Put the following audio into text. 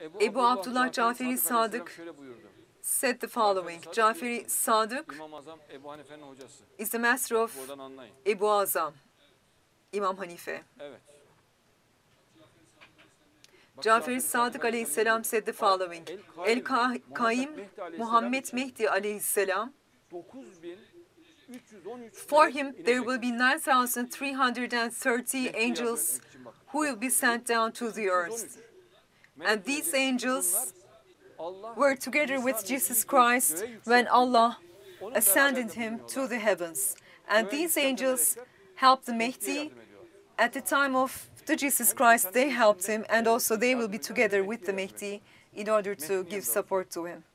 Ebu Abdullah Caferi Sadık şöyle buyurdu. said the following. Caferi Sadık İmam Azam Ebu Hanife'nin hocası. is the master of Buradan anlayın. Ebu Azam, İmam Hanife. Evet. Caferi Sadık aleyhisselam said the following. El-Kaim Muhammed Mehdi aleyhisselam, 9313 for him there will be 9,330 angels who will be sent down to the earth. And these angels were together with Jesus Christ when Allah ascended him to the heavens. And these angels helped the Mehdi. At the time of the Jesus Christ, they helped him, and also they will be together with the Mehdi in order to give support to him.